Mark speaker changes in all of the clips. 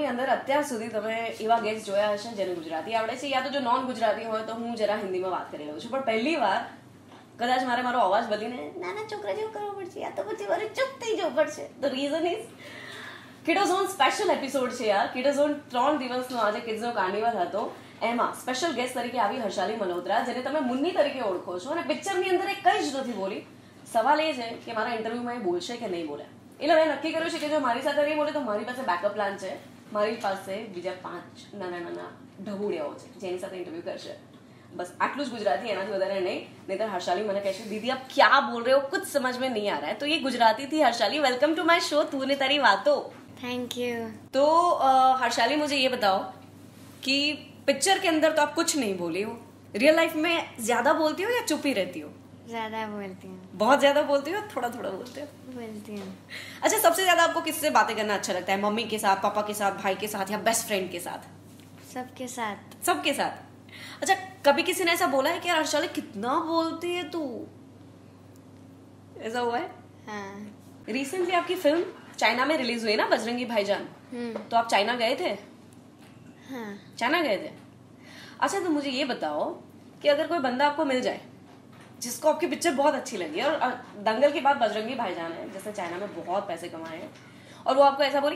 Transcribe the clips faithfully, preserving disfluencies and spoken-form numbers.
Speaker 1: અંદર અત્યાર સુધી તમે એવા ગેસ્ટ જોયા હશે જેને ગુજરાતી આવડે છે, યા તો જો નોન ગુજરાતી હોય તો હું જરા હિન્દીમાં વાત કરી લઉં છું, પણ પહેલી વાર કદાચ મારે મારો અવાજ બદલીને નાના છોકરા જેવું કરવો પડશે, યા તો પછી મારે ચૂપ થઈ જવું પડશે. The reason is Kidzone special episode છે યાર. કિડઝોન ત્રણ દિવસનો આજે કિડ્સનો કાર્નિવલ હતો, એમાં સ્પેશિયલ ગેસ્ટ તરીકે આવી હર્ષાલી મલ્હોત્રા, જેને તમે મુન્ની તરીકે ઓળખો છો, અને પિક્ચરની અંદર એ કંઈ જ નથી બોલી. સવાલ એ છે કે મારા ઇન્ટરવ્યુમાં એ બોલશે કે નહીં બોલે. એટલે મેં નક્કી કર્યું છે કે જો મારી સાથે નહીં બોલે તો મારી પાસે બેકઅપ પ્લાન છે. મારી પાસે બીજા પાંચ નાના નાના ઢબુડિયાઓ છે જેની સાથે ઇન્ટરવ્યુ કરશે. બસ આટલું જ ગુજરાતી, એનાથી વધારે નહીં. નહીંતર હર્ષાલી મને કહેશે દીદી આપ ક્યા બોલ रहे हो, कुछ समझ में नहीं आ रहा है. तो ये गुजराती थी Harshali. Welcome to my show तूने तारी बातों.
Speaker 2: Thank you.
Speaker 1: तो हर्षाली मुझे ये बताओ कि पिक्चर के अंदर तो आप कुछ नहीं बोली हो, रियल लाइफ में ज्यादा बोलती हो या चुप ही रहती हो?
Speaker 2: ज्यादा बोलती हूँ.
Speaker 1: बहुत ज्यादा बोलती हो, थोड़ा थोड़ा बोलते हो?
Speaker 2: बोलती हूँ.
Speaker 1: अच्छा, सबसे ज्यादा आपको किससे बातें करना अच्छा लगता है? मम्मी के साथ, पापा के साथ, भाई के साथ, या बेस्ट फ्रेंड के साथ?
Speaker 2: सबके साथ.
Speaker 1: सबके साथ. अच्छा, कभी किसी ने ऐसा बोला है कि यार हर्षाली कितना बोलती है तू, ऐसा हुआ है?
Speaker 2: हाँ.
Speaker 1: रिसेंटली आपकी फिल्म चाइना में रिलीज हुई ना, बजरंगी भाईजान, तो आप चाइना गए थे?
Speaker 2: हाँ.
Speaker 1: चाइना गए थे. अच्छा, तो मुझे ये बताओ कि अगर कोई बंदा आपको मिल जाए जिसको आपकी पिक्चर बहुत अच्छी लगी, और दंगल के बाद बजरंगी भाईजान है जिसने चाइना में बहुत पैसे कमाए हैं, और वो आपको ऐसा बोले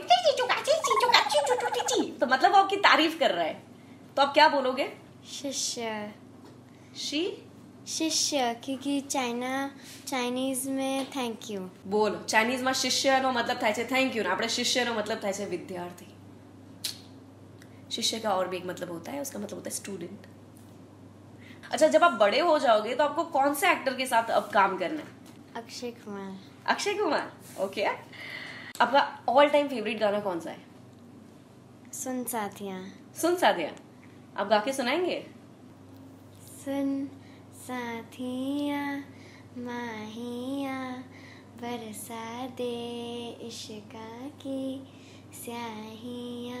Speaker 1: तो मतलब वो आपकी तारीफ कर रहा है, तो आप क्या बोलोगे?
Speaker 2: शिष्य.
Speaker 1: शी
Speaker 2: शिष्य, क्योंकि चाइना चाइनीज में थैंक यू.
Speaker 1: બોલો, ચાઇનીઝમાં શિષ્યનો મતલબ થાય છે થેન્ક યુ, ને આપણે શિષ્યનો મતલબ થાય છે વિદ્યાર્થી. शिष्य का और भी एक मतलब होता है, उसका मतलब होता है स्टूडेंट. अच्छा, जब आप बड़े हो जाओगे तो आपको कौन से एक्टर के साथ अब काम करना है?
Speaker 2: अक्षय कुमार.
Speaker 1: अक्षय कुमार. ओके. आपका ऑल टाइम फेवरेट गाना कौन सा है?
Speaker 2: सुन साथिया.
Speaker 1: सुन साथिया. आप गा के सुनाएंगे?
Speaker 2: सुन साथिया माहिया बरसा दे इश्का की स्याहिया.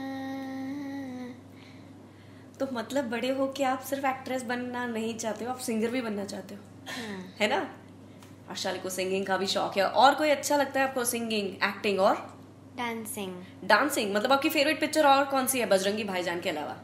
Speaker 1: तो मतलब बड़े हो के आप सिर्फ एक्ट्रेस बनना नहीं चाहते हो, आप सिंगर भी बनना चाहते हो?
Speaker 2: हाँ.
Speaker 1: है ना? हर्षाली को सिंगिंग का भी शौक है. और कोई अच्छा लगता है आपको? सिंगिंग, एक्टिंग और
Speaker 2: डांसिंग.
Speaker 1: डांसिंग. मतलब आपकी फेवरेट पिक्चर और कौन सी है बजरंगी भाईजान के अलावा?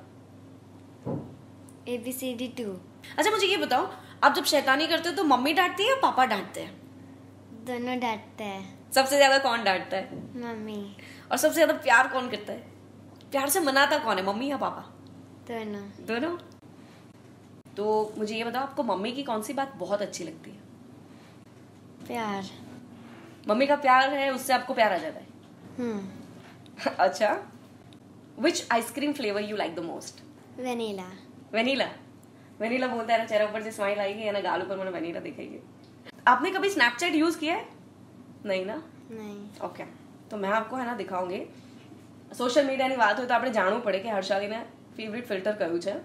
Speaker 2: A B C D two.
Speaker 1: अच्छा, मुझे ये बताओ, आप जब शैतानी करते हो तो मम्मी डांटती है या पापा डांटते हैं?
Speaker 2: दोनों डांटते हैं.
Speaker 1: सबसे ज्यादा कौन डांटता है?
Speaker 2: मम्मी.
Speaker 1: और सबसे ज्यादा प्यार कौन करता है? प्यार से मनाता कौन है, मम्मी या पापा?
Speaker 2: दोनों.
Speaker 1: दोनों. तो मुझे ये बताओ, आपको मम्मी की कौन सी बात बहुत अच्छी लगती है?
Speaker 2: प्यार.
Speaker 1: मम्मी का प्यार है, उससे आपको प्यार आ जाता है?
Speaker 2: हम्म.
Speaker 1: अच्छा. Which ice cream flavour you like the most?
Speaker 2: Vanilla.
Speaker 1: Vanilla. Vanilla बोलता है ना, चेहरा ऊपर से स्माइल आएगी या ना गाल ऊपर मैंने वेनिला दिखेगी. आपने कभी स्नैपचैट यूज किया है? नहीं ना?
Speaker 2: नहीं.
Speaker 1: ओके. तो मैं आपको है ना दिखाऊंगी. સોશિયલ મીડિયાની વાત હોય તો આપણે જાણવું પડે કે હર્ષાલીને ફેવરિટ ફિલ્ટર કયું છે.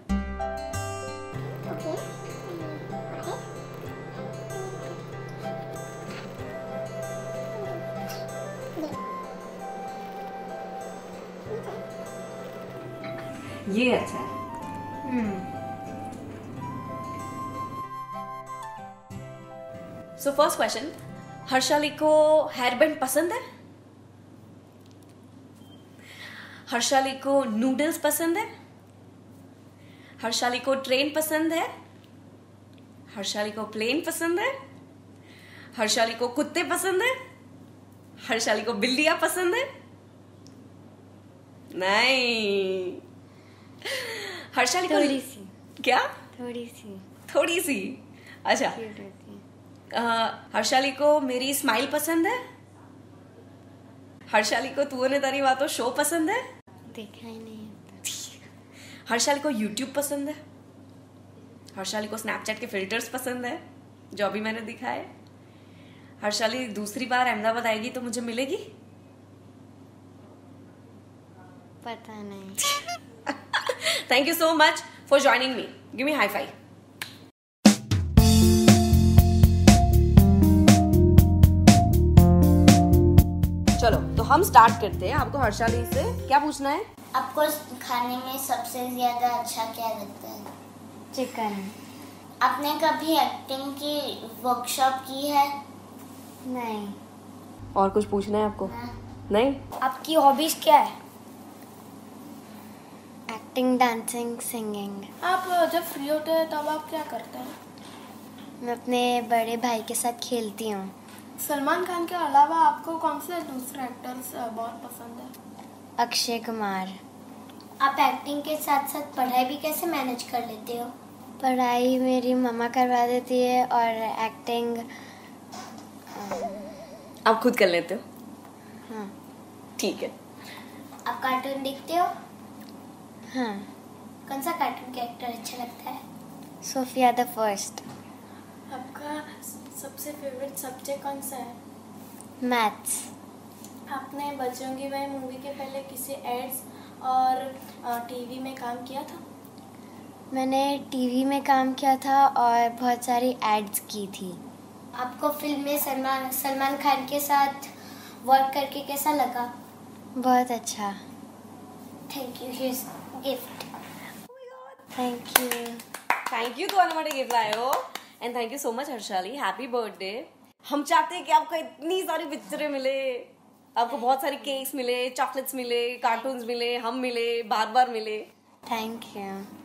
Speaker 1: ये अच्छा है.
Speaker 2: Hmm.
Speaker 1: So first question, Harshali को हेयर बैंड पसंद है? हर्षाली को नूडल्स पसंद है? हर्षाली को ट्रेन पसंद है? हर्षाली को प्लेन पसंद है? हर्षाली को कुत्ते पसंद है? हर्षाली को बिल्लियां पसंद है? नहीं. हर्षाली को
Speaker 2: थोड़ी सी.
Speaker 1: क्या?
Speaker 2: थोड़ी सी.
Speaker 1: थोड़ी सी. अच्छा.
Speaker 2: क्यूट होती है.
Speaker 1: uh, हर्षाली को मेरी स्माइल पसंद है? हर्षाली को तूने तारी बातों शो पसंद है?
Speaker 2: देखा ही नहीं होता.
Speaker 1: हर्षाली को यूट्यूब पसंद है? हर्षाली को स्नैपचैट के फिल्टर्स पसंद है जो अभी मैंने दिखाए? हर्षाली दूसरी बार अहमदाबाद आएगी तो मुझे मिलेगी?
Speaker 2: पता नहीं.
Speaker 1: Thank you so much for joining me. Give me high five. चलो तो हम स्टार्ट करते हैं. आपको हर्षाली से क्या पूछना है?
Speaker 3: आपको खाने में सबसे ज्यादा अच्छा क्या लगता है?
Speaker 2: चिकन.
Speaker 3: आपने कभी एक्टिंग की वर्कशॉप की है?
Speaker 2: नहीं.
Speaker 1: और कुछ पूछना है आपको?
Speaker 3: हाँ.
Speaker 1: नहीं.
Speaker 2: आपकी हॉबीज क्या है? Acting, dancing, singing.
Speaker 4: आप जब फ्री होते हैं तब आप क्या करते हैं?
Speaker 2: मैं अपने बड़े भाई के साथ खेलती हूँ।
Speaker 4: सलमान खान के अलावा आपको कौन से दूसरे एक्टर्स बहुत पसंद है?
Speaker 2: अक्षय कुमार।
Speaker 3: आप एक्टिंग के साथ साथ पढ़ाई भी कैसे मैनेज कर लेते हो?
Speaker 2: पढ़ाई मेरी मम्मा करवा देती है और एक्टिंग
Speaker 1: आप खुद कर लेते हो?
Speaker 2: हाँ।
Speaker 1: ठीक है।
Speaker 3: आप कार्टून देखते हो?
Speaker 2: हाँ।
Speaker 3: कौन सा कार्टून कैरेक्टर अच्छा लगता है?
Speaker 2: Sofia the first.
Speaker 4: आपका सबसे फेवरेट सब्जेक्ट कौन सा है?
Speaker 2: मैथ्स।
Speaker 4: आपने बजरंगी भाई मूवी के पहले किसी एड्स और टीवी में काम किया था?
Speaker 2: मैंने टीवी में काम किया था और बहुत सारी एड्स की थी।
Speaker 3: आपको फिल्म में सलमान सलमान खान के साथ वर्क करके कैसा लगा?
Speaker 2: बहुत अच्छा।
Speaker 3: Thank you, here's gift.
Speaker 2: Thank you.
Speaker 1: Thank you, तो आने वाले गिफ्ट लाए हो and thank you so much Harshali, happy birthday. हम चाहते हैं कि आपको इतनी सारी पिक्चरें मिले, आपको बहुत सारी केक्स मिले, चॉकलेट्स मिले, कार्टून्स मिले, हम मिले, बार बार मिले।
Speaker 2: Thank you.